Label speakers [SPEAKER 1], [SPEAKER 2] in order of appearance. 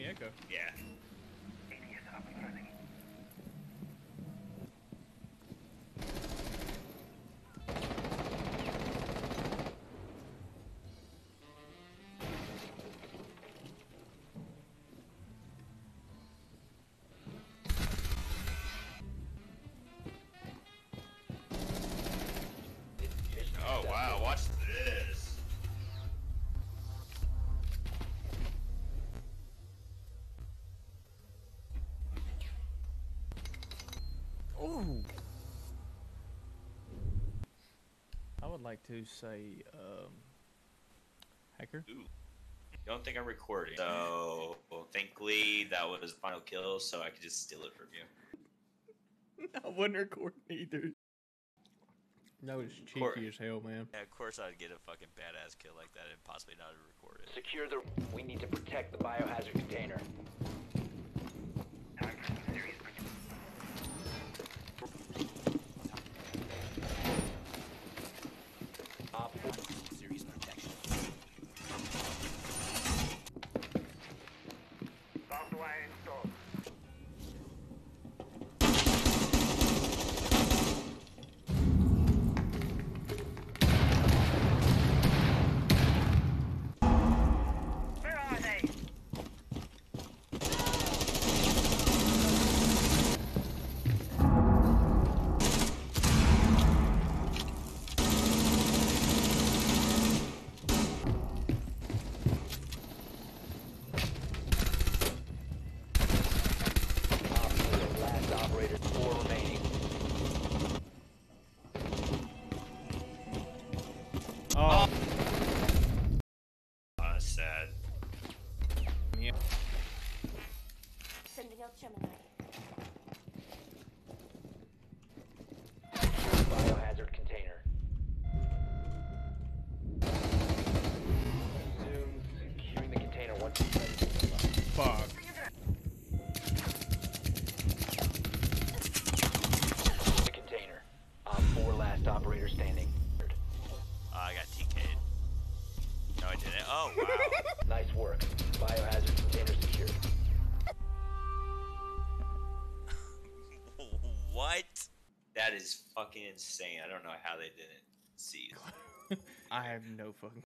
[SPEAKER 1] me echo.
[SPEAKER 2] Yeah. Oh wow, watch this.
[SPEAKER 1] Ooh. I would like to say, hacker.
[SPEAKER 2] Ooh. Don't think I'm recording. So thankfully that was the final kill, so I could just steal it from you.
[SPEAKER 1] I wasn't recording either. That was cheeky as hell, man.
[SPEAKER 3] Yeah, of course I'd get a fucking badass kill like that and possibly not record it.
[SPEAKER 4] Secure the. We need to protect the biohazard container.
[SPEAKER 3] Serious protection.
[SPEAKER 5] Software installed. Where are they?
[SPEAKER 4] Last operator, 4 remaining.
[SPEAKER 1] Oh,
[SPEAKER 2] Sad.
[SPEAKER 1] yeah.
[SPEAKER 6] Sending out Gemini.
[SPEAKER 4] Biohazard container. Resume securing the container once it's ready.
[SPEAKER 1] Fuck.
[SPEAKER 4] The container. 4 last operator standing.
[SPEAKER 3] I got TK'd. No, I didn't. Oh, wow.
[SPEAKER 4] Nice work. Biohazard container secured.
[SPEAKER 3] What?
[SPEAKER 2] That is fucking insane. I don't know how they didn't see it.
[SPEAKER 1] I have no fucking